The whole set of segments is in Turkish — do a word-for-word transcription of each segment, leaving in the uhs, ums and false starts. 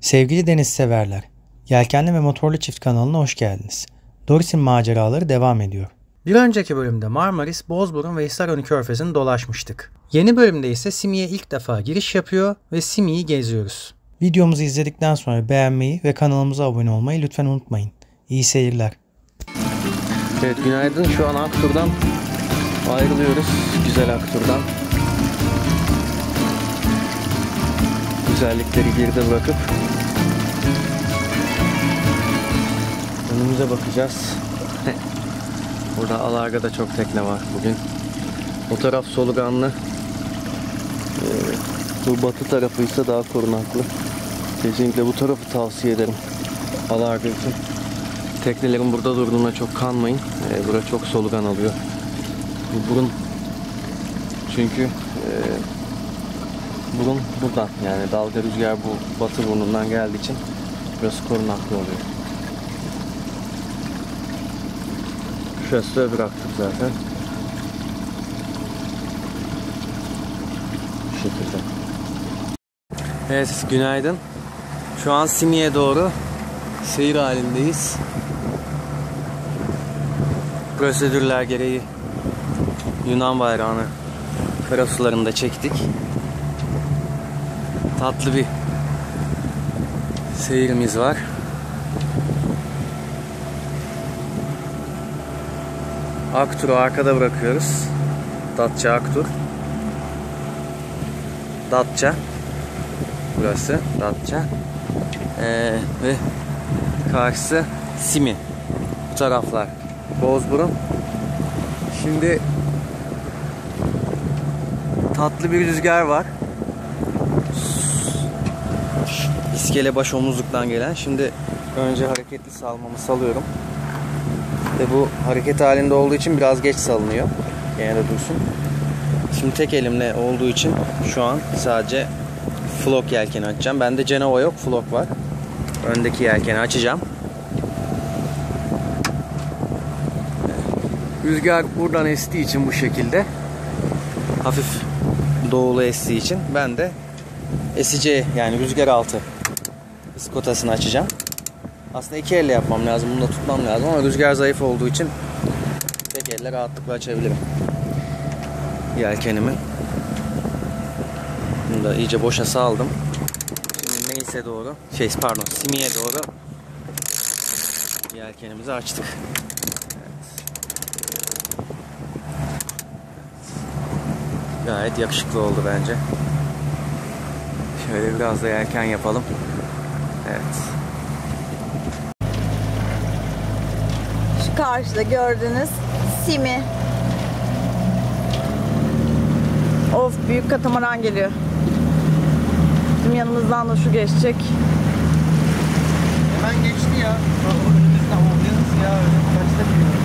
Sevgili deniz severler, Yelkenli ve Motorlu Çift kanalına hoş geldiniz. Doris'in maceraları devam ediyor. Bir önceki bölümde Marmaris, Bozburun ve Hisarönü Körfezi'ni dolaşmıştık. Yeni bölümde ise Simi'ye ilk defa giriş yapıyor ve Simi'yi geziyoruz. Videomuzu izledikten sonra beğenmeyi ve kanalımıza abone olmayı lütfen unutmayın. İyi seyirler. Evet, günaydın. Şu an Aktur'dan ayrılıyoruz. Güzel Aktur'dan. Güzellikleri geride bırakıp önümüze bakacağız. Burada Alarga'da çok tekne var bugün. O taraf soluganlı. Ee, bu batı tarafı ise daha korunaklı. Kesinlikle bu tarafı tavsiye ederim Alarga için. Teknelerin burada durduğuna çok kanmayın. Ee, burası çok solugan alıyor. Bu burun çünkü e, burun buradan, yani dalga rüzgar bu batı burnundan geldiği için burası korunaklı oluyor. Şurası da öbür Aktur zaten. Bu şekilde. Evet, günaydın. Şu an Simi'ye doğru seyir halindeyiz. Prosedürler gereği Yunan bayrağını karasularında çektik. Tatlı bir seyirimiz var. Aktur'u arkada bırakıyoruz. Datça Aktur. Datça. Burası Datça. Ee, ve karşısı Simi. Bu taraflar Bozburun. Şimdi tatlı bir rüzgar var. İskelebaş omuzluktan gelen. Şimdi önce hareketli salmamı salıyorum. Ve bu hareket halinde olduğu için biraz geç salınıyor. Gene de dursun. Şimdi tek elimle olduğu için şu an sadece flok yelkeni açacağım. Bende Genova yok, flok var. Öndeki yelkeni açacağım. Rüzgar buradan estiği için bu şekilde, hafif doğulu estiği için ben de esici, yani rüzgar altı iskotasını açacağım. Aslında iki elle yapmam lazım, bunu da tutmam lazım ama rüzgar zayıf olduğu için tek elle rahatlıkla açabilirim yelkenimi. Bunu da iyice boşa saldım. Şimdi neyse doğru, şey pardon Simi'ye doğru yelkenimizi açtık. Gayet yakışıklı oldu bence. Şöyle biraz da yelken yapalım. Evet. Şu karşıda gördüğünüz Simi. Of, büyük katamaran geliyor. Bizim yanımızdan da şu geçecek. Hemen geçti ya. Önümüzden oluyoruz ya. Kaçta gidiyor?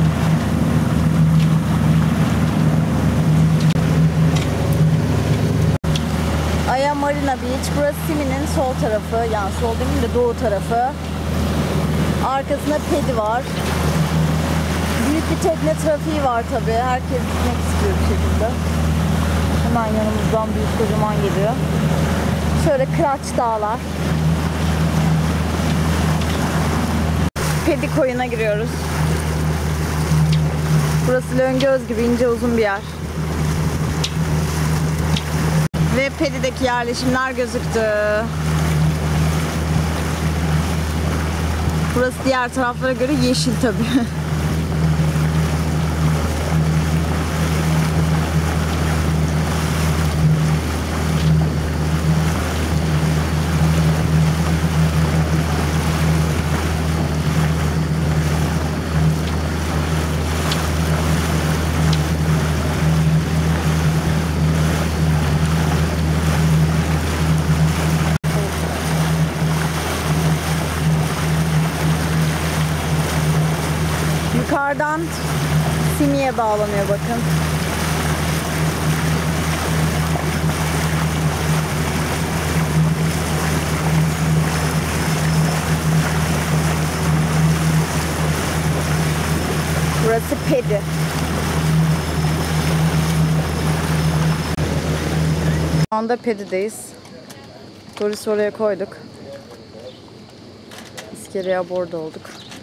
Aya Marina Beach. Burası Simi'nin sol tarafı. Yani sol demeyeyim de doğu tarafı. Arkasında Pedi var. Büyük bir tekne trafiği var tabi. Herkes gitmek istiyor bir şekilde. Hemen yanımızdan büyük kocaman geliyor. Şöyle Kıraç Dağlar. Pedi koyuna giriyoruz. Burası Löngöz gibi ince uzun bir yer. Ve Pedi'deki yerleşimler gözüktü. Burası diğer taraflara göre yeşil tabii. Yukarıdan Simi'ye bağlanıyor bakın. Burası Pedi. Şu anda Pedi'deyiz. Doris'i oraya koyduk. İskeleye abord olduk.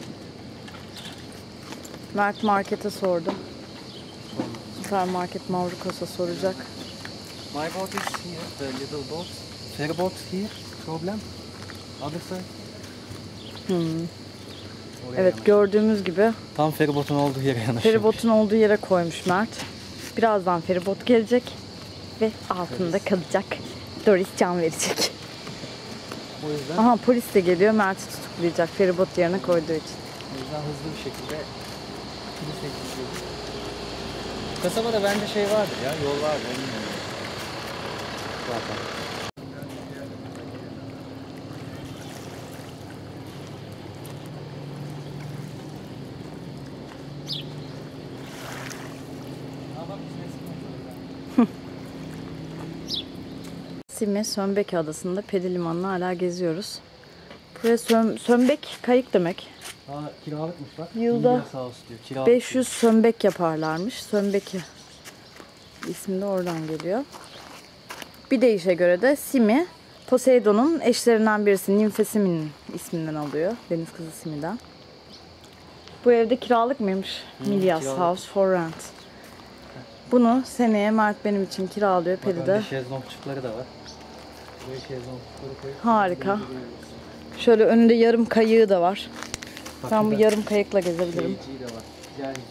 Mert markete sordu. Süpermarket Mavrikos'a soracak. My boat is here, the little boat. Ferry boat here, problem. Other side. Hmm. Evet, gördüğümüz gibi Tam feribotun olduğu yere yanaşıyor. feribotun olduğu yere koymuş Mert. Birazdan feribot gelecek ve altında kalacak. Doris can verecek. O yüzden, Aha, polis de geliyor, Mert'i tutuklayacak feribot yerine koyduğu için. o yüzden hızlı bir şekilde kilise gidiyoruz. Kasabada bence şey vardır ya, yol vardır. Bilmiyorum. Zaten. Simi Sönbek Adası'nda Pedi Limanı'nı hala geziyoruz. Buraya Sön Sönbek kayık demek. Aa, kiralıkmış bak. Yılda sağ olsun diyor. Kiralık beş yüz Sönbek yaparlarmış. Sönbek ismi de oradan geliyor. Bir deyişe göre de Simi, Poseidon'un eşlerinden birisi, Nimfe Simi'nin isminden alıyor. Deniz kızı Simi'den. Bu evde kiralık mıymış? Hı, Milyas kiralık. House for Rent. Bunu seneye Mert benim için kiralıyor. Bak, Pedi de. önde şezlongçukları da var. Buraya şezlongçukları koyup Harika. Şöyle önünde yarım kayığı da var. Bak, Ben bu burada yarım kayıkla gezebilirim. şeyciği de var. Güzelcik.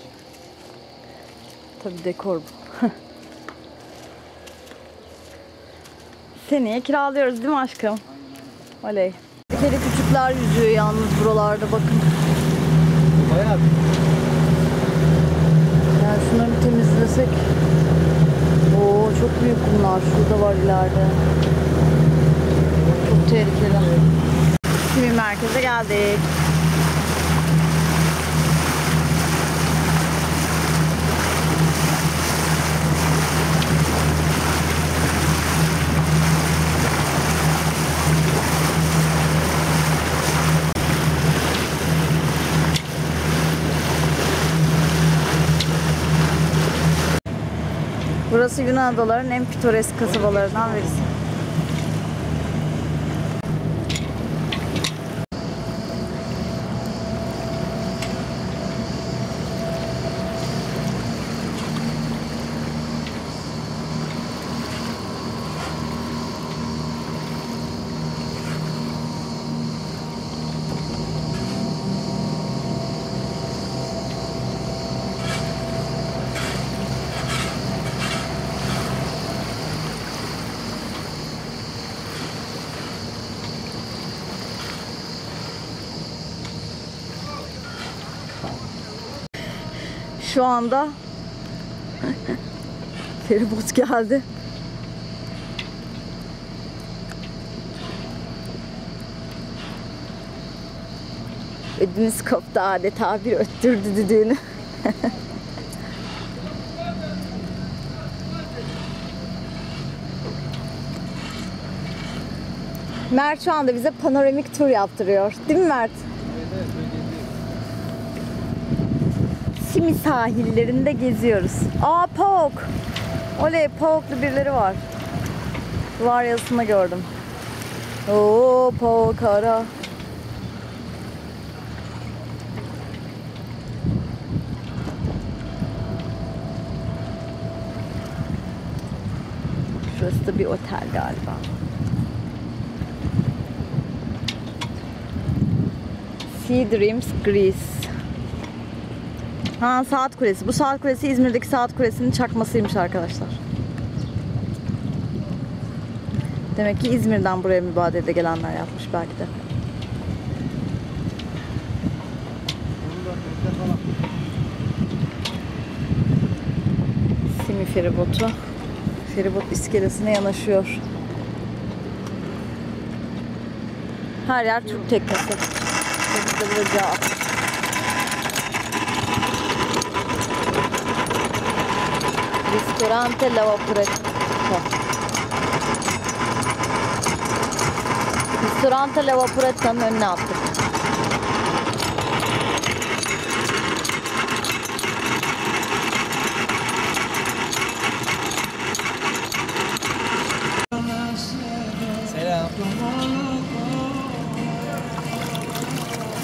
Tabii dekor bu. Seneye kiralıyoruz değil mi aşkım? Oley. Bir kere küçükler yüzüyor yalnız buralarda, bakın. Bayağı bir. Yani şunları bir temizlesek. Oo, çok büyük kumlar. Şurada var ileride. Çok tehlikeli. Şimdi merkeze geldik. Burası Yunan adalarının en pitoresk kasabalarından birisi. Şu anda feribot geldi. Ödümüz koptu, adeta bir öttürdü düdüğünü. Mert şu anda bize panoramik tur yaptırıyor. Değil mi Mert? Simi sahillerinde geziyoruz. Aa, Pauk. Oley, Pauk'lu birileri var. Duvar yazısını gördüm. Oo, Pauk ara. Şurası da bir otel galiba. Sea Dreams Greece. Ha, saat kulesi. Bu saat kulesi İzmir'deki saat kulesinin çakmasıymış arkadaşlar. Demek ki İzmir'den buraya mübadelede gelenler yapmış belki de. Simi feribotu. Feribot iskelesine yanaşıyor. Her yer Türk teknesi. Burada bir ocağı. Ristorante La Vaporetto. Ristorante La Vaporetto'nun önüne attık. Selam.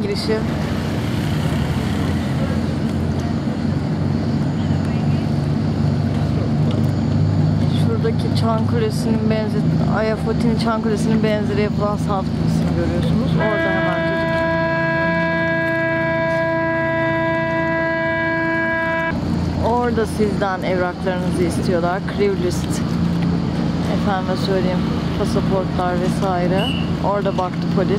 girişi. Şuradaki Çan Kulesi'nin benzeri, Ayafoti'nin Çan Kulesi'nin benzeri yapılan Salt Kulesi'ni görüyorsunuz. Orada hemen dedik. Orada sizden evraklarınızı istiyorlar. Crew list. Efendime söyleyeyim. Pasaportlar vesaire. Orada baktı polis.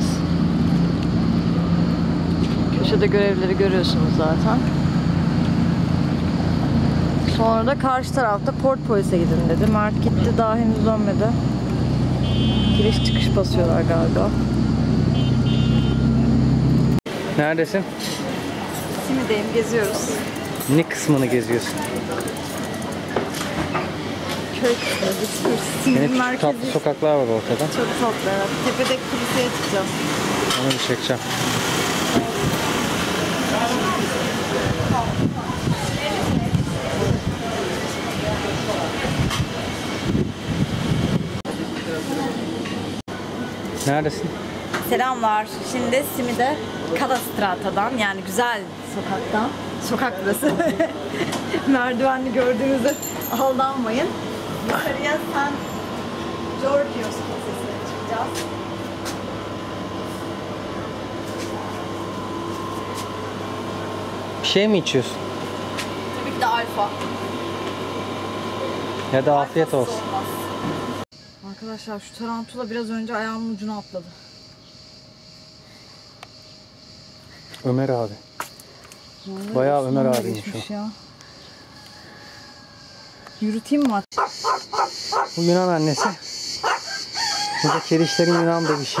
Köşede görevlileri görüyorsunuz zaten. Sonra da karşı tarafta port polise gidin dedi. Mert gitti, daha henüz dönmedi. Giriş çıkış basıyorlar galiba. Neredesin? Simi'deyim, geziyoruz. Ne kısmını geziyorsun? Köy kısmı, geziyoruz. Yine Simi'nin küçük merkezi. tatlı sokaklar var ortada. Çok tatlı, evet. Tepedeki kiliseye çıkacağız. Onu bir çekeceğim. Neredesin? Selamlar. Şimdi Simi'de Kadastrata'dan, yani güzel sokaktan, sokak burası. Merdivenli gördüğünüzde aldanmayın. Yukarıya San Georgios Kilisesi'ne çıkacağız. Bir şey mi içiyorsun? Tabii ki de alfa. Ya da afiyet Alfasız olsun. olmaz. Arkadaşlar şu tarantula biraz önce ayağımın ucuna atladı. Ömer abi. Vallahi Bayağı Ömer Osmanlı abiymiş geçmiş ya. Yürüteyim mi? Bu Yunan annesi. Bu da kedişlerin Yunan bebişi.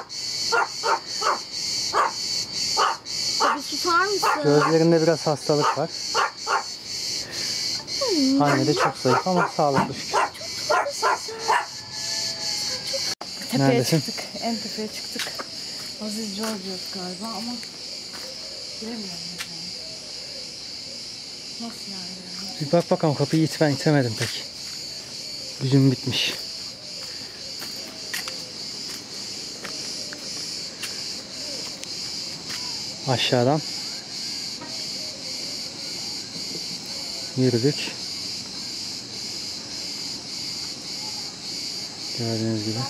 Bir susar mısın? Gözlerinde biraz hastalık var. Anne de çok zayıf ama sağlıklı şükür. Tepeye Neredesin? çıktık. En tepeye çıktık. Aziz Georgios galiba ama bilemiyorum. Yani. Nasıl yani? Bir bak bakalım, kapıyı it, ben itemedim pek. Gücüm bitmiş. Aşağıdan yürüdük. Gördüğünüz gibi.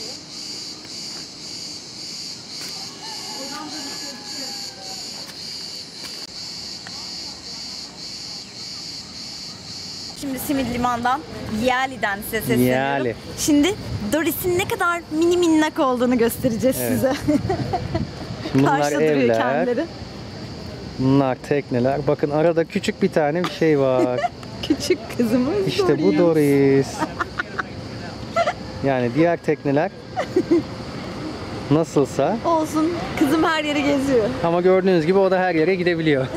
Şimdi Simit Liman'dan, Yali'den size sesleniyorum. Yali. Şimdi Doris'in ne kadar mini minnak olduğunu göstereceğiz Evet. size. Şimdi bunlar Karşıda duruyor evler. kendileri. Bunlar tekneler. Bakın arada küçük bir tane bir şey var. Küçük kızımız İşte bu Doris. Yani diğer tekneler nasılsa, Olsun. Kızım her yeri geziyor. ama gördüğünüz gibi o da her yere gidebiliyor.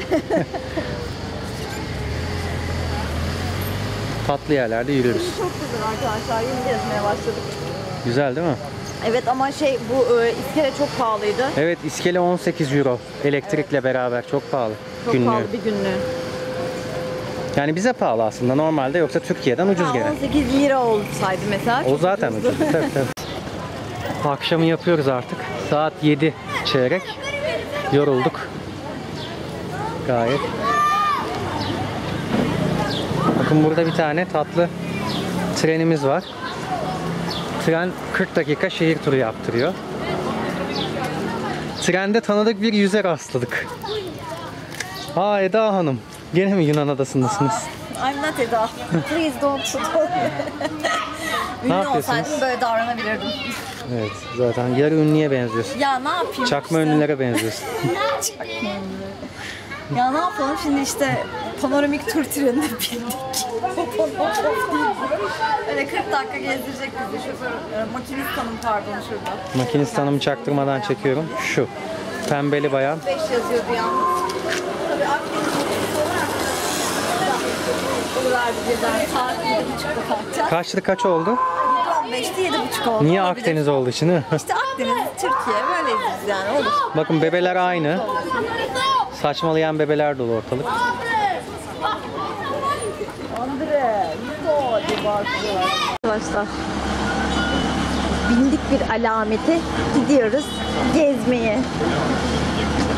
Tatlı yerlerde yürüyoruz. Çok güzel arkadaşlar. Yeni gezmeye başladık. Güzel değil mi? Evet ama şey bu e, iskele çok pahalıydı. Evet, iskele on sekiz euro. Elektrikle beraber çok pahalı. Çok Günlüğü. pahalı bir günlüğü. Yani bize pahalı aslında normalde, yoksa Türkiye'den ucuz Ha, gene. on sekiz lira olsaydı mesela. O çok zaten ucuzdu. ucuz. Tabii, tabii. Akşamı yapıyoruz artık. Saat yedi çeyrek. Yorulduk. Gayet. Bakın burada bir tane tatlı trenimiz var. Tren kırk dakika şehir turu yaptırıyor. Trende tanıdık bir yüze rastladık. Aa, Eda Hanım. Gene mi Yunan adasındasınız? I'm not Eda. Please don't stop. Ünlü yapıyorsunuz? olsaydım böyle davranabilirdim. Evet, zaten yarı ünlüye benziyorsun. Ya ne yapayım Çakma işte. ünlülere benziyorsun. Ya ne yapalım şimdi işte panoramik tur treninde bindik. Öyle kırk dakika gezdirecek bizi şoför, e, makinist hanım pardon şurada. Makinist hanımı çaktırmadan çekiyorum. Şu. Pembeli bayan. beş yazıyordu yalnız. Tabii Akdeniz mutlusu olarak oluverdi birden. Saat yedi buçukta kalkacağız. Kaçtı kaç oldu? on beşte yedi buçuk oldu. Niye Olabilir. Akdeniz olduğu için, değil mi? İşte Akdeniz, Türkiye böyleyiz biz yani olur. Bakın bebeler aynı. Saçmalayan bebeler dolu ortalık. Andre, Nico diye bağırıyorlar. Arkadaşlar, bindik bir alamete gidiyoruz gezmeye.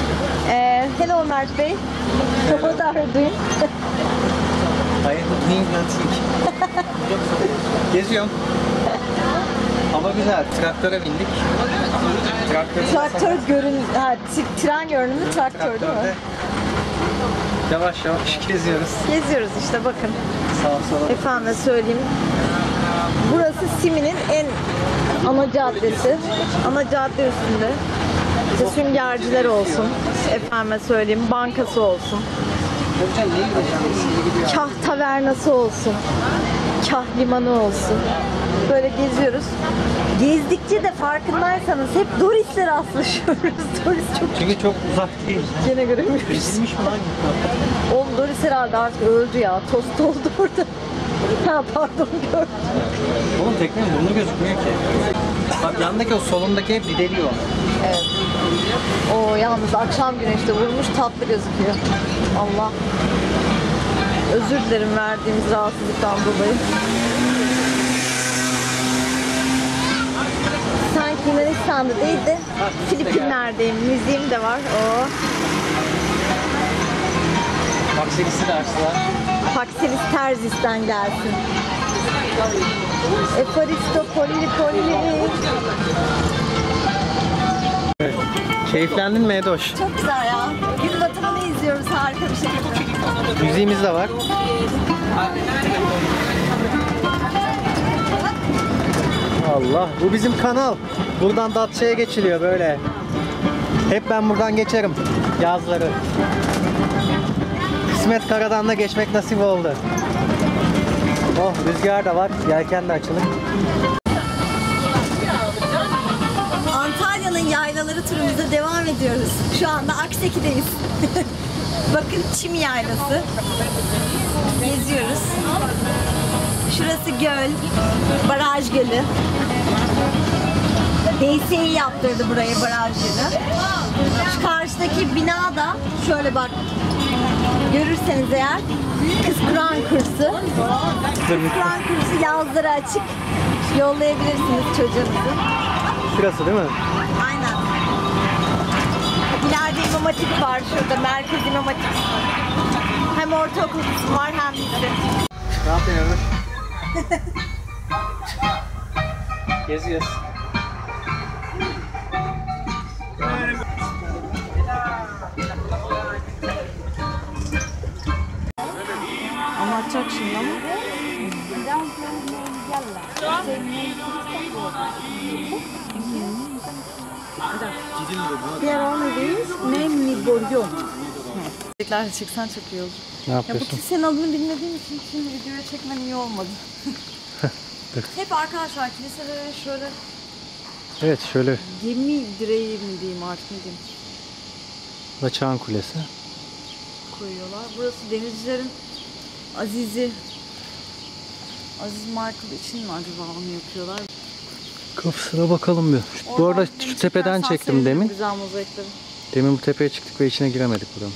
Mert Bey. What are you doing? I am doing nothing. Geziyorum. Hava güzel. Traktöre bindik. Traktör, Traktör görün, ha, t- tren görünümlü traktör değil mi? Yavaş yavaş geziyoruz. Geziyoruz işte bakın. Sağa sola. Efendim söyleyeyim. Burası Simi'nin en ana caddesi. Ana cadde üstünde. İşte süngerciler olsun. Efendime söyleyeyim bankası olsun. Kah tavernası olsun. Kah limanı olsun. Böyle geziyoruz. Gezdikçe de farkındaysanız hep Doris'le rastlaşıyoruz. Doris çok Çünkü çok uzak değil. gene göremiyoruz. Ezilmiş mi lan? Oğlum Doris herhalde artık öldü ya. Tost oldu orada. Ha pardon gördüm. Oğlum teknenin burnu gözükmüyor ki. Bak yandaki o solundaki hep dideliyor. Evet. O yalnız akşam güneşte vurmuş tatlı gözüküyor. Allah. Özür dilerim verdiğimiz rahatsızlıktan dolayı. Sanki Yunanistan'da değil de Filipinler'deyim. Müziğim de var. Oo. Maksilisi de açtılar. Paksilis Terzis'ten gelsin. Efaristo polili polili. Keyiflendin mi Edoş? Çok güzel ya. Gün batımını izliyoruz harika bir şekilde. Müziğimiz de var. Allah, bu bizim kanal. Buradan Datça'ya geçiliyor böyle. Hep ben buradan geçerim yazları. Kısmet karadan da geçmek nasip oldu. Oh, rüzgar da var. Yelken de açılır. Antalya'nın yaylaları turumuza devam ediyoruz. Şu anda Akseki'deyiz. Bakın çim yaylası. Geziyoruz. Şurası göl. Baraj gölü. D S İ yaptırdı burayı baraj gölü. Şu karşıdaki bina da şöyle bak. Görürseniz eğer Kız Kur'an kursu. Kız Kur'an kursu yazları açık. Yollayabilirsiniz çocuğunuzu. Şurası değil mi? Aynen. İleride İmam Hatip var şurada. Merkez İmam Hatip. Hem ortaokul kısmı var hem lise. Ne yapıyoruz? Geziyoruz. Anlatacak şimdi ama. Diğer olmadığımız Nemli Boryon. Çekler çeksen çok iyi olur. Ne Ya bu yapıyorsun? kilisenin adını bilmediğim için şimdi videoya çekmen iyi olmadı. Hep arkadaşlar kiliselere şöyle Evet, şöyle gemi direği mi diyeyim artık ne diyeyim Laçağan Kulesi. koyuyorlar. Burası denizcilerin Azizi Aziz Michael için mi acaba onu yapıyorlar? Kapısına bakalım bir. Şu- Bu arada Oradan şu beni tepeden çekersen çektim sevinirim, demin. güzel mozaikleri. Demin bu tepeye çıktık ve içine giremedik buradan.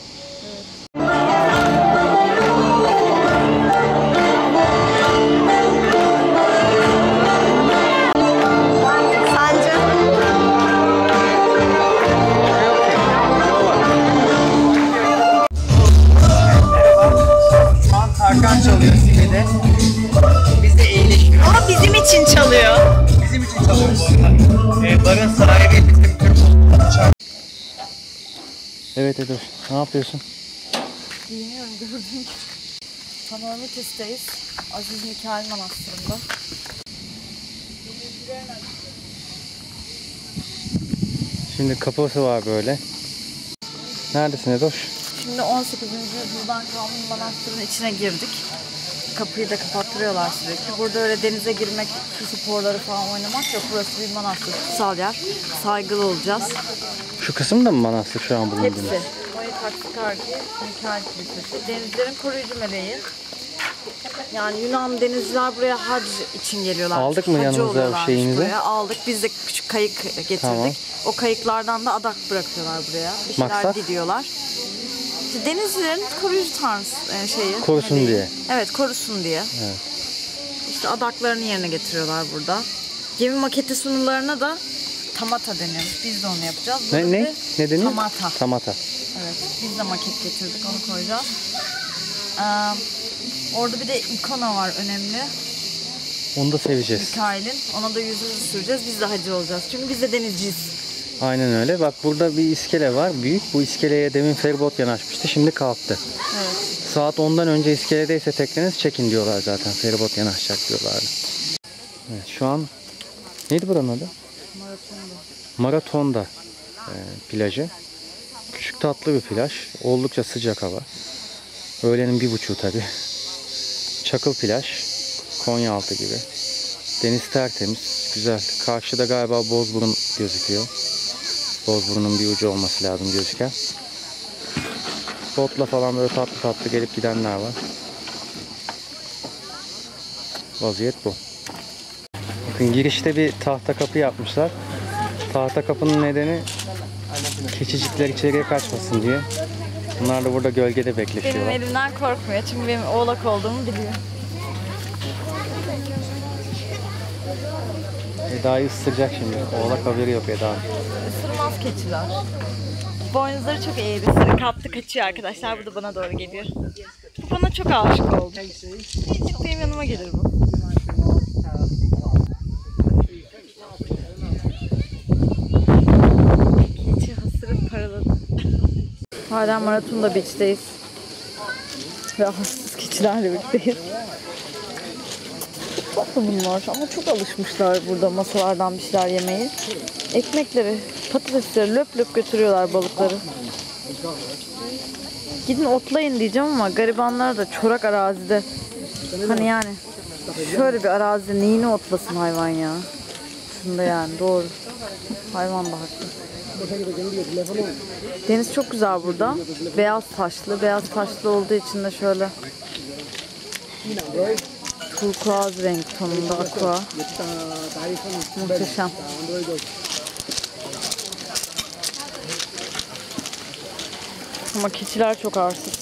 Sence? Şu an Tarkan çalıyor Simi'de. Biz de eğleşiyoruz. Ama bizim için çalıyor. Bizim için çalıyor bu arada. Ee, barın sahibi bizim Türk. Evet Edoş, ne yapıyorsun? Giyiniyorum gördüğün gibi. Panoramitis'teyiz. Aziz Mikail Manastırı'nda. Şimdi kapısı var böyle. Neredesin Edoş? Şimdi on sekizinci yüzyıldan kalma manastırın içine girdik. Kapıyı da kapattırıyorlar sürekli. Burada öyle denize girmek, su sporları falan oynamak yok. Burası bir manastır, kutsal yer. Saygılı olacağız. Şu kısım da mı manastır şu an bulunduğumuz? Hepsi. Taksikarki, Mikail Kilisesi. Denizlerin koruyucu meleği. Yani Yunan denizciler buraya hac için geliyorlar. Aldık mı Hacı yanımıza oluyorlarmış şeyimizi? buraya. Aldık. Biz de küçük kayık getirdik. Tamam. O kayıklardan da adak bırakıyorlar buraya. Bir şeyler Maksat? diliyorlar. İşte denizcilerin koruyucu tanrısı e, şeyi. Korusun meleği. diye. Evet, korusun diye. Evet. İşte adaklarını yerine getiriyorlar burada. Gemi maketi sunularına da tamata deniyormuş. Biz de onu yapacağız. Ne Burada ne? de Ne deniyor? Tamata. Tamata. Evet. Biz de maket getirdik. Onu koyacağız. Ee, orada bir de ikona var önemli. Onu da seveceğiz. Mikail'in. Ona da yüzümüzü süreceğiz. Biz de hacı olacağız. Çünkü biz de denizciyiz. Aynen öyle. Bak burada bir iskele var. Büyük. Bu iskeleye demin feribot yanaşmıştı. Şimdi kalktı. Evet. Saat ondan önce iskeledeyse tekneniz çekin diyorlar zaten. Feribot yanaşacak diyorlardı. Evet, şu an neydi buranın adı? Maratonda. Maratonda e, plajı. Küçük tatlı bir plaj. Oldukça sıcak hava. Öğlenin bir buçuğu tabi. Çakıl plaj. Konyaaltı gibi. Deniz tertemiz. Güzel. Karşıda galiba Bozburun gözüküyor. Bozburun'un bir ucu olması lazım gözüken. Botla falan böyle tatlı tatlı gelip gidenler var. Vaziyet bu. Bakın girişte bir tahta kapı yapmışlar. Tahta kapının nedeni keçicikler içeriye kaçmasın diye. Bunlar da burada gölgede Benim bekleşiyorlar. elimden korkmuyor. Çünkü benim oğlak olduğumu biliyor. Eda'yı ısıracak şimdi. Oğlak haberi yok Eda'nın. Isırmaz keçiler. Boynuzları çok eğri. Sarı kaptı kaçıyor arkadaşlar. Bu da bana doğru geliyor. Bu bana çok aşık oldu. Hiç benim yanıma gelir bu. Keçi hasırıp paraladı. Hala Maratonda Beach'teyiz. Ve hassız keçilerle birlikteyiz. Tatlı bunlar ama çok alışmışlar burada masalardan bir şeyler yemeyi. Ekmekleri, patatesleri löp löp götürüyorlar balıkları. Gidin otlayın diyeceğim ama garibanlar da çorak arazide. Hani yani şöyle bir arazide neyini otlasın hayvan ya. Şunda yani doğru. Hayvan da haklı. Deniz çok güzel burada. Beyaz taşlı. Beyaz taşlı olduğu için de şöyle turkuaz renk tonunda aqua. Muhteşem. Ama keçiler çok arsız.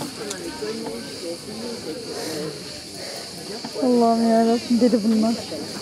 Allah'ım yarabbim deli bunlar.